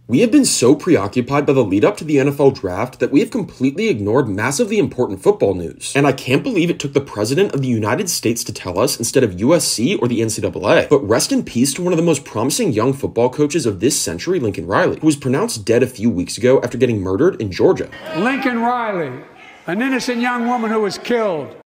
We have been so preoccupied by the lead up to the NFL draft that we have completely ignored massively important football news. And I can't believe it took the President of the United States to tell us instead of USC or the NCAA. But rest in peace to one of the most promising young football coaches of this century, Lincoln Riley, who was pronounced dead a few weeks ago after getting murdered in Georgia. Lincoln Riley, an innocent young woman who was killed.